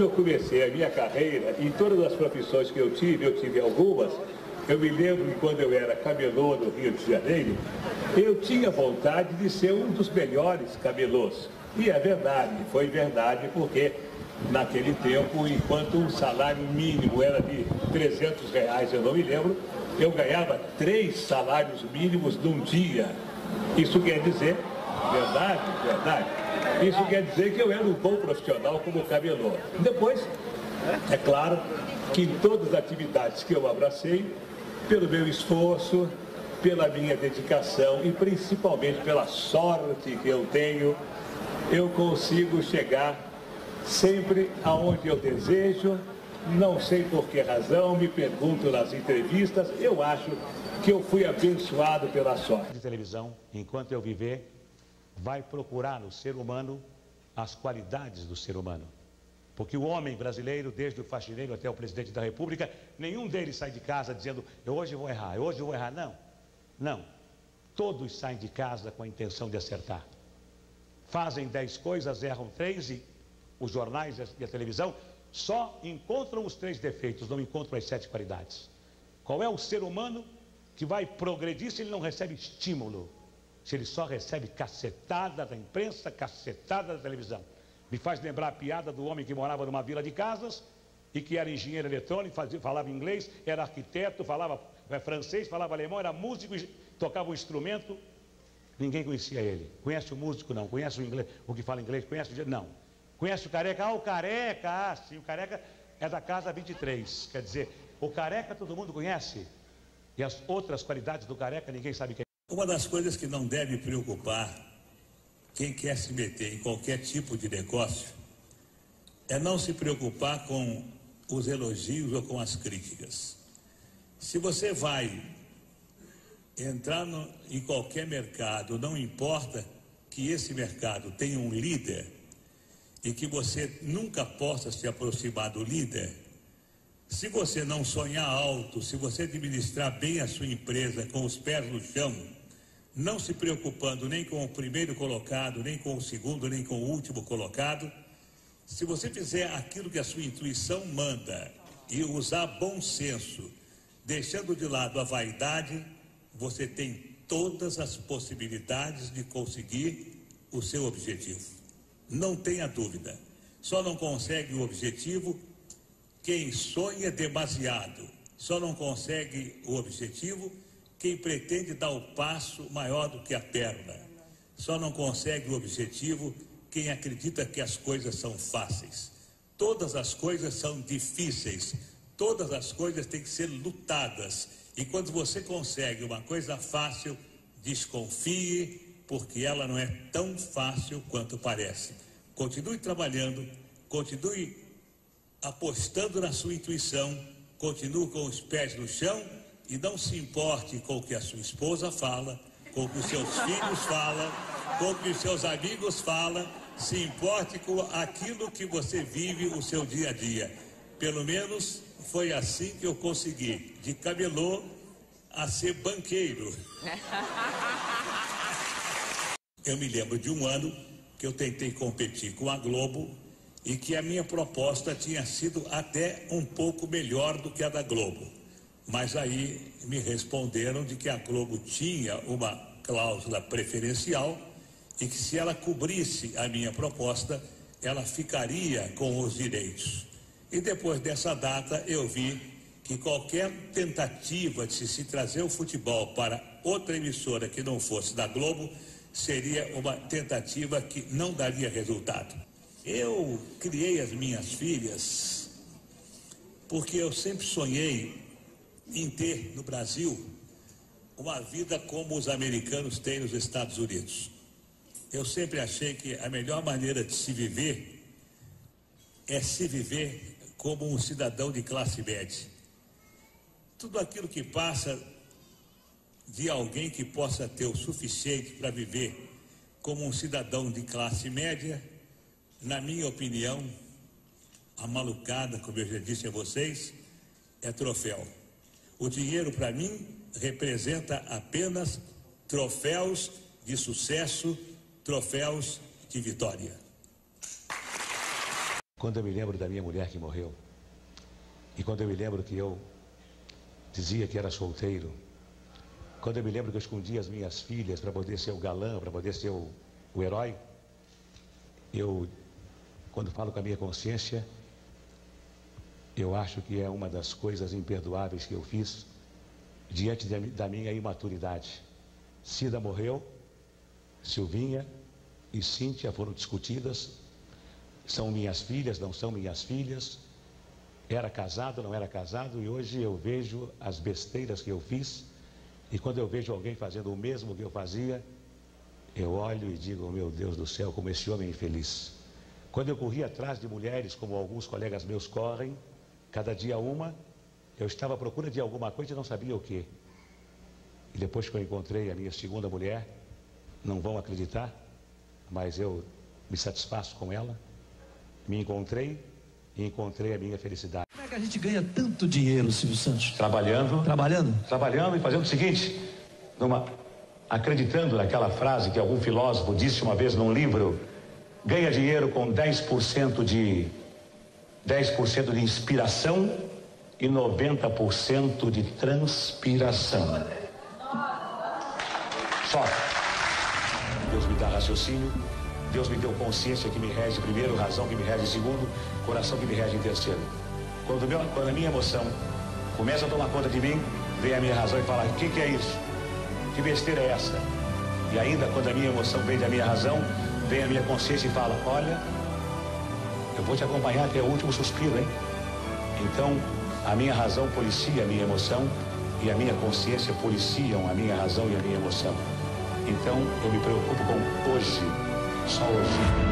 eu comecei a minha carreira, em todas as profissões que eu tive algumas, eu me lembro que quando eu era camelô no Rio de Janeiro, eu tinha vontade de ser um dos melhores camelôs. E é verdade, foi verdade, porque naquele tempo, enquanto um salário mínimo era de R$300, eu não me lembro, eu ganhava 3 salários mínimos num dia. Isso quer dizer, verdade, isso quer dizer que eu era um bom profissional como camelô. Depois, é claro que em todas as atividades que eu abracei, pelo meu esforço, pela minha dedicação e principalmente pela sorte que eu tenho, eu consigo chegar sempre aonde eu desejo. Não sei por que razão, me pergunto nas entrevistas, eu acho que eu fui abençoado pela sorte. De televisão, enquanto eu viver, vai procurar no ser humano as qualidades do ser humano. Porque o homem brasileiro, desde o faxineiro até o presidente da República, nenhum deles sai de casa dizendo, hoje eu vou errar, hoje eu vou errar. Não. Todos saem de casa com a intenção de acertar. Fazem 10 coisas, erram 3 e os jornais e a televisão só encontram os 3 defeitos, não encontram as 7 qualidades. Qual é o ser humano que vai progredir se ele não recebe estímulo? Se ele só recebe cacetada da imprensa, cacetada da televisão? Me faz lembrar a piada do homem que morava numa vila de casas e que era engenheiro eletrônico, falava inglês, era arquiteto, falava francês, falava alemão, era músico, tocava um instrumento. Ninguém conhecia ele. Conhece o músico? Não. Conhece o inglês, o que fala inglês? Conhece o... Não. Conhece o careca? Ah, o careca! Ah, sim, o careca é da casa 23. Quer dizer, o careca todo mundo conhece. E as outras qualidades do careca ninguém sabe quem é. Uma das coisas que não deve preocupar quem quer se meter em qualquer tipo de negócio é não se preocupar com os elogios ou com as críticas. Se você vai entrar em qualquer mercado, não importa que esse mercado tenha um líder e que você nunca possa se aproximar do líder, se você não sonhar alto, se você administrar bem a sua empresa com os pés no chão, não se preocupando nem com o primeiro colocado, nem com o segundo, nem com o último colocado, se você fizer aquilo que a sua intuição manda e usar bom senso, deixando de lado a vaidade, você tem todas as possibilidades de conseguir o seu objetivo. Não tenha dúvida. Só não consegue o objetivo quem sonha demasiado. Só não consegue o objetivo quem pretende dar o passo maior do que a perna. Só não consegue o objetivo quem acredita que as coisas são fáceis. Todas as coisas são difíceis. Todas as coisas têm que ser lutadas. E quando você consegue uma coisa fácil, desconfie, porque ela não é tão fácil quanto parece. Continue trabalhando, continue apostando na sua intuição, continue com os pés no chão e não se importe com o que a sua esposa fala, com o que os seus filhos falam, com o que os seus amigos falam, se importe com aquilo que você vive o seu dia a dia. Pelo menos foi assim que eu consegui, de camelô a ser banqueiro. Eu me lembro de um ano que eu tentei competir com a Globo e que a minha proposta tinha sido até um pouco melhor do que a da Globo. Mas aí me responderam de que a Globo tinha uma cláusula preferencial e que se ela cobrisse a minha proposta, ela ficaria com os direitos. E depois dessa data eu vi que qualquer tentativa de se trazer o futebol para outra emissora que não fosse da Globo seria uma tentativa que não daria resultado. Eu criei as minhas filhas porque eu sempre sonhei em ter no Brasil uma vida como os americanos têm nos Estados Unidos. Eu sempre achei que a melhor maneira de se viver é se viver como um cidadão de classe média. Tudo aquilo que passa de alguém que possa ter o suficiente para viver como um cidadão de classe média, na minha opinião, a malucada, como eu já disse a vocês, é troféu. O dinheiro, para mim, representa apenas troféus de sucesso, troféus de vitória. quando eu me lembro da minha mulher que morreu, e quando eu me lembro que eu dizia que era solteiro, quando eu me lembro que eu escondia as minhas filhas para poder ser o galã, para poder ser o herói, quando falo com a minha consciência, eu acho que é uma das coisas imperdoáveis que eu fiz diante da minha imaturidade. Cida morreu, Silvinha e Cíntia foram discutidas, são minhas filhas, não são minhas filhas, era casado, não era casado, e hoje eu vejo as besteiras que eu fiz, e quando eu vejo alguém fazendo o mesmo que eu fazia, eu olho e digo, meu Deus do céu, como esse homem é infeliz. Quando eu corria atrás de mulheres, como alguns colegas meus correm, cada dia uma, eu estava à procura de alguma coisa e não sabia o quê. E depois que eu encontrei a minha segunda mulher, não vão acreditar, mas eu me satisfaço com ela, me encontrei e encontrei a minha felicidade. Como é que a gente ganha tanto dinheiro, Silvio Santos? Trabalhando. Trabalhando? Trabalhando e fazendo o seguinte, acreditando naquela frase que algum filósofo disse uma vez num livro, ganha dinheiro com 10% de inspiração e 90% de transpiração. Só. Deus me dá raciocínio, Deus me deu consciência que me rege primeiro, razão que me rege segundo, coração que me rege em terceiro. Quando a minha emoção começa a tomar conta de mim, vem a minha razão e fala, o que é isso? Que besteira é essa? E ainda quando a minha emoção vem da minha razão, vem a minha consciência e fala, olha, eu vou te acompanhar até o último suspiro, hein? Então, a minha razão policia a minha emoção e a minha consciência policiam a minha razão e a minha emoção. Então, eu me preocupo com hoje, só hoje.